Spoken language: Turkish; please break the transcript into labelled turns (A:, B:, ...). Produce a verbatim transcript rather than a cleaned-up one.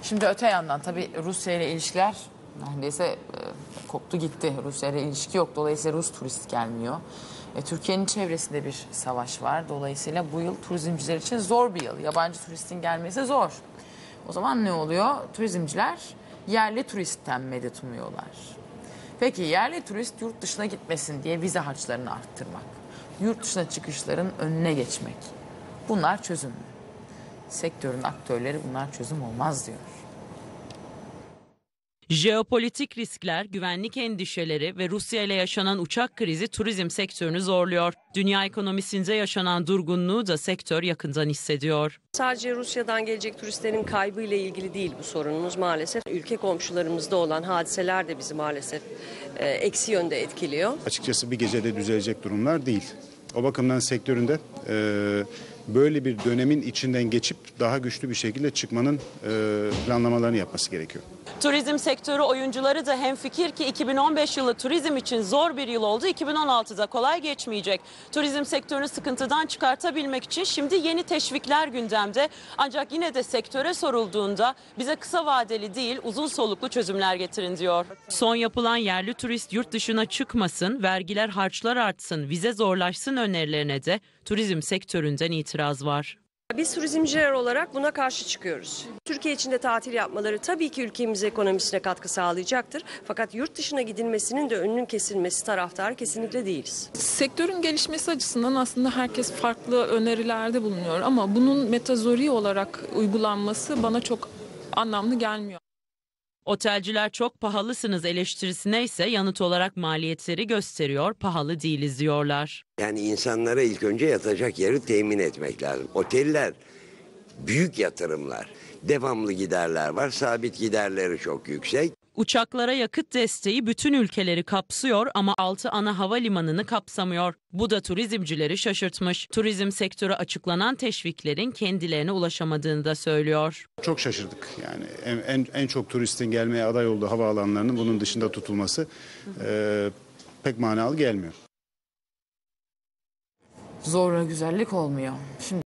A: Şimdi öte yandan tabii Rusya ile ilişkiler neredeyse e, koptu gitti. Rusya ile ilişki yok. Dolayısıyla Rus turist gelmiyor. E, Türkiye'nin çevresinde bir savaş var. Dolayısıyla bu yıl turizmciler için zor bir yıl. Yabancı turistin gelmesi zor. O zaman ne oluyor? Turizmciler yerli turistten medet umuyorlar. Peki yerli turist yurt dışına gitmesin diye vize harçlarını arttırmak, yurt dışına çıkışların önüne geçmek. Bunlar çözüm mü? Sektörün aktörleri bunlar çözüm olmaz diyor.
B: Jeopolitik riskler, güvenlik endişeleri ve Rusya ile yaşanan uçak krizi turizm sektörünü zorluyor. Dünya ekonomisinde yaşanan durgunluğu da sektör yakından hissediyor.
C: Sadece Rusya'dan gelecek turistlerin kaybı ile ilgili değil bu sorunumuz maalesef. Ülke komşularımızda olan hadiseler de bizi maalesef e, eksi yönde etkiliyor.
D: Açıkçası bir gecede düzelecek durumlar değil. O bakımdan sektöründe e, böyle bir dönemin içinden geçip daha güçlü bir şekilde çıkmanın e, planlamalarını yapması gerekiyor.
B: Turizm sektörü oyuncuları da hemfikir ki iki bin on beş yılı turizm için zor bir yıl oldu. iki bin on altıda kolay geçmeyecek. Turizm sektörünü sıkıntıdan çıkartabilmek için şimdi yeni teşvikler gündemde. Ancak yine de sektöre sorulduğunda bize kısa vadeli değil uzun soluklu çözümler getirin diyor. Son yapılan yerli turist yurt dışına çıkmasın, vergiler harçlar artsın, vize zorlaşsın önerilerine de turizm sektöründen itiraz var.
C: Biz turizmciler olarak buna karşı çıkıyoruz. Türkiye içinde tatil yapmaları tabii ki ülkemiz ekonomisine katkı sağlayacaktır. Fakat yurt dışına gidilmesinin de önünün kesilmesi taraftarı kesinlikle değiliz.
E: Sektörün gelişmesi açısından aslında herkes farklı önerilerde bulunuyor ama bunun metazori olarak uygulanması bana çok anlamlı gelmiyor.
B: Otelciler çok pahalısınız eleştirisine ise yanıt olarak maliyetleri gösteriyor, pahalı değiliz diyorlar.
F: Yani insanlara ilk önce yatacak yeri temin etmek lazım. Oteller büyük yatırımlar, devamlı giderler var, sabit giderleri çok yüksek.
B: Uçaklara yakıt desteği bütün ülkeleri kapsıyor ama altı ana havalimanını kapsamıyor. Bu da turizmcileri şaşırtmış. Turizm sektörü açıklanan teşviklerin kendilerine ulaşamadığını da söylüyor.
D: Çok şaşırdık. Yani en, en, en çok turistin gelmeye aday olduğu havaalanlarının bunun dışında tutulması e, pek manalı gelmiyor.
A: Zorla güzellik olmuyor. Şimdi